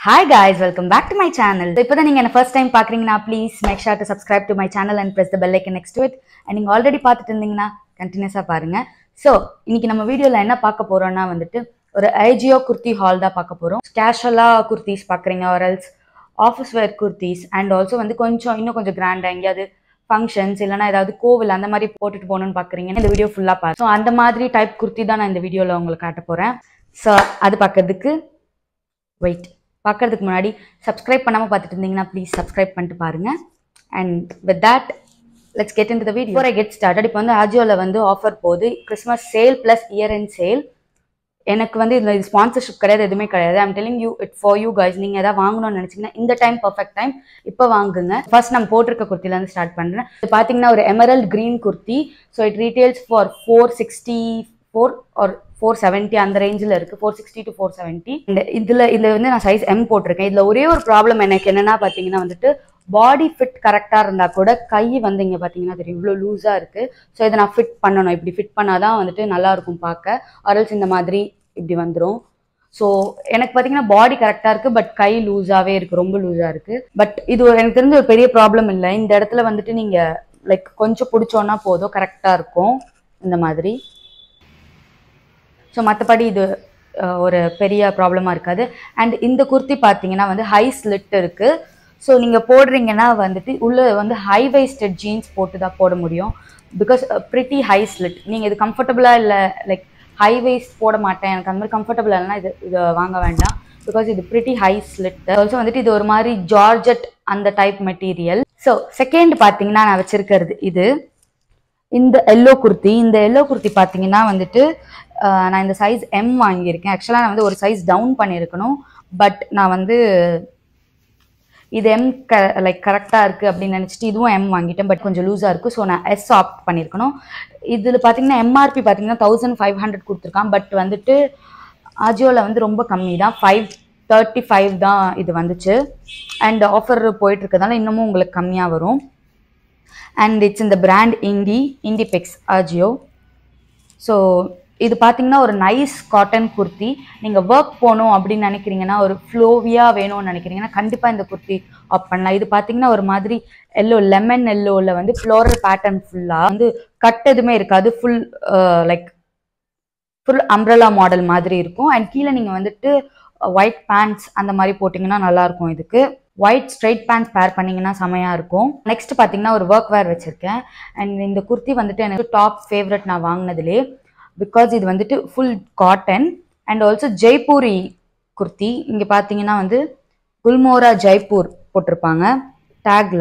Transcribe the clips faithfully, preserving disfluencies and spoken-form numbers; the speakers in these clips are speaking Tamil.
Hi guys, welcome back to my channel. So, if you are first time watching, please make sure to subscribe to my channel and press the bell icon next to it. And you already watched it, continuously பாருங்க. So, இன்னைக்கு நம்ம வீடியோல என்ன பார்க்க போறோம்னா வந்துட்டு ஒரு ஐஜியோ kurti haul தான் பார்க்க போறோம். Casual kurtis பார்க்கறீங்க or else office wear kurtis and also வந்து கொஞ்சம் இன்னும் கொஞ்சம் கிராண்டா எங்கயாவது functions இல்லனா ஏதாவது கோவில் அந்த மாதிரி போட்டுட்டு போணும்னு பார்க்கறீங்க. இந்த வீடியோ ஃபுல்லா பாருங்க. So, அந்த மாதிரி டைப் kurti தான் நான் இந்த வீடியோல உங்களுக்கு காட்ட போறேன். So, அது பார்க்கிறதுக்கு wait பார்க்கிறதுக்கு முன்னாடி சப்ஸ்கிரைப் பண்ணாம பார்த்துட்டு இருந்தீங்கன்னா ப்ளீஸ் சப்ஸ்கிரைப் பண்ணிட்டு பாருங்க. And with that let's get into the video. Before I get started, இப்போ வந்து ஆஜியோல வந்து ஆஃபர் போகுது, Christmas sale plus year end sale. எனக்கு வந்து இதுல இது ஸ்பான்சர்ஷிப் கிடையாது, எதுவுமே கிடையாது. I'm telling you it for you guys. நீங்க ஏதாவது வாங்கணும்னு நினைச்சீங்கன்னா இந்த டைம் பர்ஃபெக்ட் டைம், இப்போ வாங்குங்க. ஃபர்ஸ்ட் நம்ம போட்டிருக்க குர்த்தில இருந்து ஸ்டார்ட் பண்றேன். இது பாத்தீங்கன்னா ஒரு emerald green kurti. So it retails for four sixty four or four seventy அந்த ரேஞ்சில் இருக்குது, four sixty to four seventy. இந்த இதில் இதில் வந்து நான் சைஸ் எம் போட்டிருக்கேன். இதில் ஒரே ஒரு ப்ராப்ளம் எனக்கு என்னென்னா பார்த்தீங்கன்னா வந்துட்டு பாடி ஃபிட் கரெக்டாக இருந்தால் கூட கை வந்து இங்கே பார்த்தீங்கன்னா தெரியும் இவ்வளோ லூஸாக இருக்குது. ஸோ இதை நான் ஃபிட் பண்ணணும். இப்படி ஃபிட் பண்ணால் தான் வந்துட்டு நல்லாயிருக்கும் பார்க்க, ஆர்எல்ஸ் இந்த மாதிரி இப்படி வந்துடும். ஸோ எனக்கு பார்த்தீங்கன்னா பாடி கரெக்டாக இருக்குது, பட் கை லூஸாகவே இருக்குது, ரொம்ப லூஸாக இருக்குது. பட் இது ஒரு எனக்கு தெரிஞ்ச ஒரு பெரிய ப்ராப்ளம் இல்லை. இந்த இடத்துல வந்துட்டு நீங்கள் லைக் கொஞ்சம் பிடிச்சோன்னா போதும், கரெக்டாக இருக்கும் இந்த மாதிரி. ஸோ மற்றபடி இது ஒரு பெரிய ப்ராப்ளமாக இருக்காது. அண்ட் இந்த குர்த்தி பார்த்தீங்கன்னா வந்து ஹை ஸ்லிட் இருக்குது. ஸோ நீங்கள் போடுறீங்கன்னா வந்துட்டு உள்ளே வந்து ஹை வைஸ்டட் ஜீன்ஸ் போட்டு தான் போட முடியும், பிகாஸ் ப்ரிட்டி ஹை ஸ்லிட். நீங்கள் இது கம்ஃபர்டபுளாக இல்லை, லைக் ஹை வைஸ்ட் போட மாட்டேன் எனக்கு அந்த மாதிரி கம்ஃபர்டபுளாக இல்லைனா இது இதை வாங்க வேண்டாம், பிகாஸ் இது ப்ரிட்டி ஹை ஸ்லிட். ஆல்சோ வந்துட்டு இது ஒரு மாதிரி ஜார்ஜெட் அந்த டைப் மெட்டீரியல். ஸோ செகண்ட் பார்த்தீங்கன்னா நான் வச்சிருக்கிறது இது இந்த எல்லோ குர்த்தி. இந்த எல்லோ குர்த்தி பார்த்தீங்கன்னா வந்துட்டு நான் இந்த சைஸ் எம் வாங்கியிருக்கேன். ஆக்சுவலாக நான் வந்து ஒரு சைஸ் டவுன் பண்ணியிருக்கணும், பட் நான் வந்து இது எம் க லைக் கரெக்டாக இருக்குது அப்படின்னு நினச்சிட்டு இதுவும் எம் வாங்கிட்டேன், பட் கொஞ்சம் லூஸாக இருக்குது. ஸோ நான் எஸ் ஆப்ட் பண்ணியிருக்கணும். இதில் பார்த்தீங்கன்னா எம்ஆர்பி பார்த்தீங்கன்னா தௌசண்ட் ஃபைவ் ஹண்ட்ரட் கொடுத்துருக்கான், பட் வந்துட்டு ஆஜியோவில் வந்து ரொம்ப கம்மி தான், ஃபைவ் தேர்ட்டி ஃபைவ் தான் இது வந்துச்சு. அண்ட் ஆஃபர் போயிட்டுருக்கதால இன்னமும் உங்களுக்கு கம்மியாக வரும். அண்ட் இட்ஸ் இந்த brand Indie Indie Picks Ajio. So இது பார்த்தீங்கன்னா ஒரு நைஸ் காட்டன் குர்த்தி. நீங்கள் ஒர்க் போகணும் அப்படின்னு நினைக்கிறீங்கன்னா, ஒரு ஃப்ளோவியாக வேணும்னு நினைக்கிறீங்கன்னா கண்டிப்பாக இந்த குர்த்தி ஆப் பண்ணலாம். இது பார்த்தீங்கன்னா ஒரு மாதிரி எல்லோ லெமன் எல்லோவில் வந்து ஃப்ளோரல் பேட்டர்ன் ஃபுல்லாக வந்து கட் எதுவுமே இருக்காது, full like full umbrella model மாதிரி இருக்கும். அண்ட் கீழே நீங்கள் வந்துட்டு ஒயிட் பேண்ட்ஸ் அந்த மாதிரி போட்டிங்கன்னா நல்லாயிருக்கும். இதுக்கு ஒயிட் ஸ்ட்ரைட் பேண்ட்ஸ் பேர் பண்ணிங்கன்னா செமையாக இருக்கும். நெக்ஸ்ட் பார்த்தீங்கன்னா ஒரு ஒர்க் வேர் வச்சுருக்கேன். அண்ட் இந்த குர்த்தி வந்துட்டு எனக்கு டாப் ஃபேவரட் நான் வாங்கினதுலே, பிகாஸ் இது வந்துட்டு full cotton and also Jaipuri kurti. இங்கே பார்த்தீங்கன்னா வந்து குல்மோரா ஜெய்ப்பூர் போட்டிருப்பாங்க டேக்ல,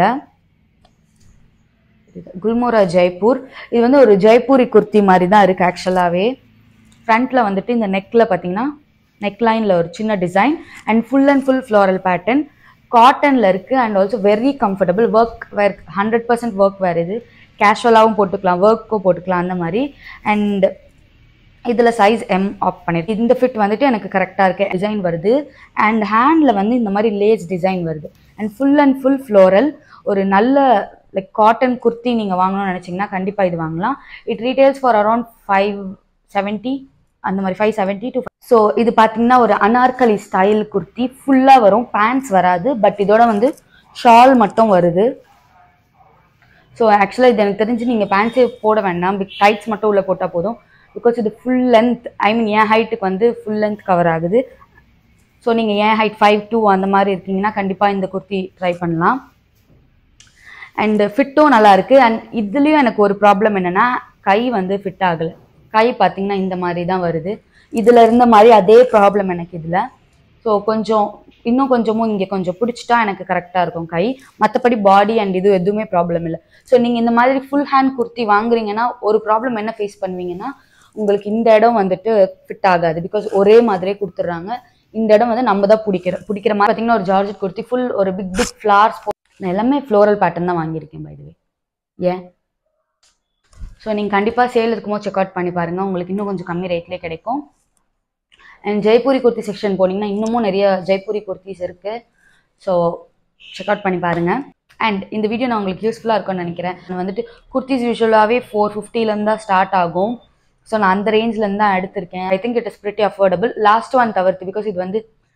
குல்மோரா ஜெய்ப்பூர். இது வந்து ஒரு ஜெய்ப்பூரி குர்த்தி மாதிரி தான் இருக்குது ஆக்சுவலாகவே. ஃப்ரண்ட்டில் வந்துட்டு இந்த நெக்கில் பார்த்தீங்கன்னா நெக் லைனில் ஒரு சின்ன design and full and full floral pattern காட்டனில் இருக்குது. And also very comfortable work wear, hundred percent work wear. இது கேஷுவலாகவும் போட்டுக்கலாம், ஒர்க்கும் போட்டுக்கலாம் அந்த மாதிரி. அண்ட் இதில் சைஸ் எம் ஆப் பண்ணிருக்கு. இந்த ஃபிட் வந்துட்டு எனக்கு கரெக்டாக இருக்குது. டிசைன் வருது அண்ட் ஹேண்டில் வந்து இந்த மாதிரி லேஸ் டிசைன் வருது. And full and full floral. ஒரு நல்ல லைக் காட்டன் குர்த்தி நீங்கள் வாங்கணும்னு நினச்சிங்கன்னா கண்டிப்பாக இது வாங்கலாம். It retails for around five seventy அந்த மாதிரி, ஃபைவ் செவன்ட்டி டு. ஸோ இது பார்த்தீங்கன்னா ஒரு அனார்கலி ஸ்டைல் குர்த்தி. ஃபுல்லாக வரும், பேண்ட்ஸ் வராது, பட் இதோட வந்து ஷால் மட்டும் வருது. ஸோ ஆக்சுவலாக இது எனக்கு தெரிஞ்சு நீங்கள் பேண்ட்ஸே போட வேண்டாம், பிக் டைட்ஸ் மட்டும் உள்ளே போட்டால் போதும், பிகாஸ் இது ஃபுல் லென்த், ஐ மீன் என் ஹைட்டுக்கு வந்து ஃபுல் லென்த் கவர் ஆகுது. ஸோ நீங்கள் என் ஹைட் ஃபைவ் டூ அந்த மாதிரி இருக்கீங்கன்னா கண்டிப்பாக இந்த குர்த்தி ட்ரை பண்ணலாம். அண்ட் ஃபிட்டும் நல்லா இருக்குது. அண்ட் இதுலேயும் எனக்கு ஒரு ப்ராப்ளம் என்னென்னா கை வந்து ஃபிட் ஆகலை. கை பார்த்தீங்கன்னா இந்த மாதிரி தான் வருது. இதில் இருந்த மாதிரி அதே ப்ராப்ளம் எனக்கு இதில். ஸோ கொஞ்சம் இன்னும் கொஞ்சமும் இங்கே கொஞ்சம் பிடிச்சிட்டா எனக்கு கரெக்டாக இருக்கும் கை. மற்றபடி பாடி அண்ட் இது எதுவுமே ப்ராப்ளம் இல்லை. ஸோ நீங்கள் இந்த மாதிரி ஃபுல் ஹேண்ட் குர்த்தி வாங்குறீங்கன்னா ஒரு ப்ராப்ளம் என்ன ஃபேஸ் பண்ணுவீங்கன்னா, உங்களுக்கு இந்த இடம் வந்துட்டு ஃபிட் ஆகாது, பிகாஸ் ஒரே மாதிரியே கொடுத்துட்றாங்க. இந்த இடம் வந்து நம்ம தான் பிடிக்கிற பிடிக்கிற மாதிரி. பார்த்தீங்கன்னா ஒரு ஜார்ஜெட் குர்த்தி ஃபுல் ஒரு பிக் பிக் ஃப்ளார்ஸ். நான் எல்லாமே ஃப்ளோரல் பேட்டர்ன் தான் வாங்கியிருக்கேன் பை தி வே. ஏன் ஸோ நீங்கள் கண்டிப்பாக சேல் இருக்கும்போது செக் அவுட் பண்ணி பாருங்கள், உங்களுக்கு இன்னும் கொஞ்சம் கம்மி ரேட்லேயே கிடைக்கும். அண்ட் ஜெய்ப்பூரி குர்த்தி செக்ஷன் போனீங்கன்னா இன்னமும் நிறைய ஜெய்ப்பூரி குர்த்திஸ் இருக்குது. ஸோ செக் அவுட் பண்ணி பாருங்கள். அண்ட் இந்த வீடியோ நான் உங்களுக்கு யூஸ்ஃபுல்லாக இருக்கும்னு நினைக்கிறேன். நான் வந்துட்டு குர்த்திஸ் யூஸ்வலாகவே ஃபோர் ஃபிஃப்டிலேருந்து தான் ஸ்டார்ட் ஆகும். ஸோ நான் அந்த ரேஞ்சிலேருந்து தான் எடுத்திருக்கேன். I think it is pretty affordable. Last one தவிர்த்து, பிகாஸ் இது வந்து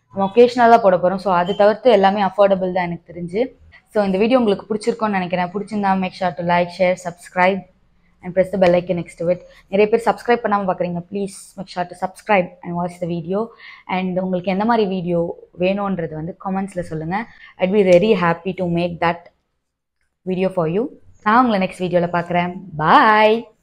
நம்ம ஒகேஷ்னலாக போட போகிறோம். ஸோ அது தவிர்த்து எல்லாமே அஃபோர்டபுள் தான் எனக்கு தெரிஞ்சு. ஸோ இந்த வீடியோ உங்களுக்கு பிடிச்சிருக்கோன்னு நினைக்கிறேன். பிடிச்சிருந்தா make sure to like, share, subscribe and press the bell icon next to it. நிறைய பேர் சப்ஸ்கிரைப் பண்ணாமல் பார்க்குறீங்க. Please make sure to subscribe and watch the video. And உங்களுக்கு எந்த மாதிரி வீடியோ வேணுன்றது வந்து கமெண்ட்ஸில் சொல்லுங்கள். I'd be very happy to make that video for you. நான் உங்களை நெக்ஸ்ட் வீடியோவில் பார்க்குறேன். பாய்.